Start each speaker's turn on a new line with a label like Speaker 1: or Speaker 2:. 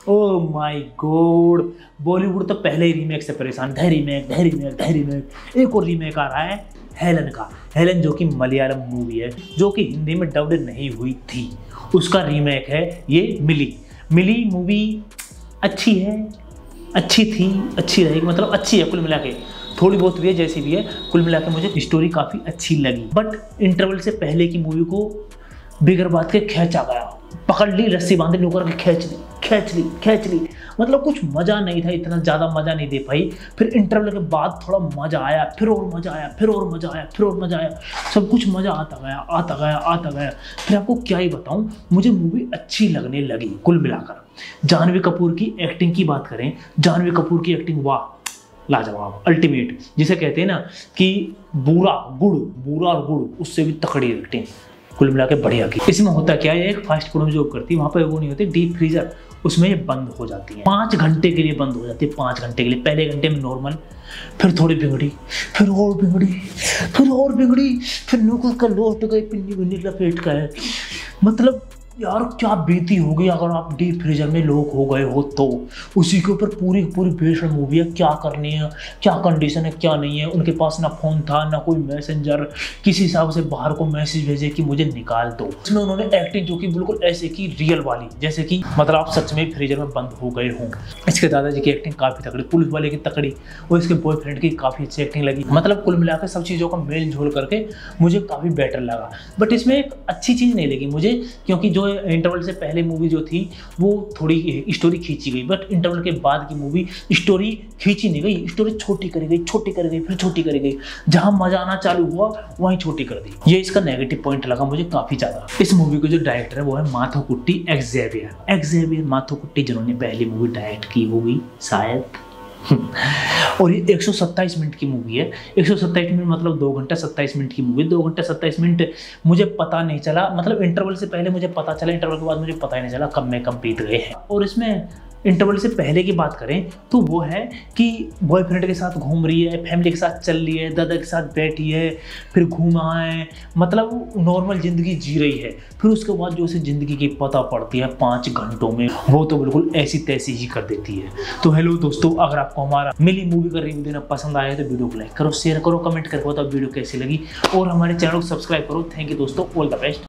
Speaker 1: Oh my God, Bollywood तो पहले ही remake से परेशान, रीमेक। एक और रीमेक आ रहा है हेलन का। हेलन जो कि मलयालम मूवी है, जो कि हिंदी में डब्ड नहीं हुई थी, उसका रीमेक है ये मिली मूवी। अच्छी है, अच्छी थी, अच्छी रहेगी, मतलब अच्छी है कुल मिला के, थोड़ी बहुत भी है जैसी भी है, कुल मिला के मुझे स्टोरी काफ़ी अच्छी लगी। बट इंटरवल से पहले की मूवी को बिगर बात के खींचा गया, पकड़ ली रस्सी बांध ली, नौकर के खींच ली, मतलब कुछ मज़ा नहीं था, इतना ज़्यादा मज़ा नहीं दे पाई। फिर इंटरवल के बाद थोड़ा मज़ा आया, फिर और मज़ा आया, सब कुछ मज़ा आता गया। फिर आपको क्या ही बताऊं, मुझे मूवी अच्छी लगने लगी कुल मिलाकर। जानवी कपूर की एक्टिंग की बात करें, जानवी कपूर की एक्टिंग वाह, लाजवाब, अल्टीमेट, जिसे कहते हैं ना कि बुरा और गुड़, उससे भी तकड़ी एक्टिंग, कुल मिला के बढ़िया की। इसमें होता क्या है, एक फास्ट फूड में जॉब करती है, वहाँ पे वो नहीं होती डीप फ्रीजर, उसमें ये बंद हो जाती है, 5 घंटे के लिए बंद हो जाती है, 5 घंटे के लिए। पहले घंटे में नॉर्मल, फिर थोड़ी बिगड़ी, फिर और बिगड़ी, फिर नौकर का लौट गए, पिन्नी लपेट का है। मतलब यार क्या बीती होगी अगर आप डीप फ्रीजर में लोग हो गए हो तो। उसी के ऊपर पूरी बेस्ड मूवी है, क्या करनी है, क्या कंडीशन है, क्या नहीं है। उनके पास ना फोन था, ना कोई मैसेंजर, किसी हिसाब से बाहर को मैसेज भेजे कि मुझे निकाल दो। इसमें उन्होंने एक्टिंग जो कि बिल्कुल ऐसे की रियल वाली, जैसे कि मतलब आप सच में फ्रीजर में बंद हो गए हों। इसके दादाजी की एक्टिंग काफ़ी तकड़ी, पुलिस वाले की तकड़ी, और इसके बॉयफ्रेंड की काफ़ी अच्छी एक्टिंग लगी। मतलब कुल मिलाकर सब चीज़ों का मेल झोल करके मुझे काफ़ी बेटर लगा। बट इसमें एक अच्छी चीज़ नहीं लगी मुझे, क्योंकि जो इंटरवल से पहले मूवी जो थी वो थोड़ी स्टोरी खींची गई, बट इंटरवल के बाद की मूवी स्टोरी खींची नहीं गई, स्टोरी छोटी करी गई, फिर छोटी करी गई, जहां मजा आना चालू हुआ वहीं छोटी कर दी। ये इसका नेगेटिव पॉइंट लगा मुझे काफी ज्यादा। इस मूवी के जो डायरेक्टर है वो है माथुकुट्टी एक्सेवियर माथुकुट्टी, जिन्होंने पहली मूवी डायरेक्ट की होगी शायद। और ये 127 मिनट की मूवी है। 127 मिनट मतलब 2 घंटा 27 मिनट की मूवी। 2 घंटा 27 मिनट मुझे पता नहीं चला, मतलब इंटरवल से पहले मुझे पता चला, इंटरवल के बाद मुझे पता ही नहीं चला कब बीत गए हैं। और इसमें इंटरवल से पहले की बात करें तो वो है कि बॉयफ्रेंड के साथ घूम रही है, फैमिली के साथ चल रही है, दादा के साथ बैठी है, फिर घूमा है, मतलब नॉर्मल ज़िंदगी जी रही है। फिर उसके बाद जो उसे ज़िंदगी की पता पड़ती है 5 घंटों में, वो तो बिल्कुल ऐसी तैसी ही कर देती है। तो हेलो दोस्तों, अगर आपको हमारा मिली मूवी का रिव्यू देना पसंद आया तो वीडियो को लाइक करो, शेयर करो, कमेंट करके बताओ वीडियो कैसी लगी, और हमारे चैनल को सब्सक्राइब करो। थैंक यू दोस्तों, ऑल द बेस्ट।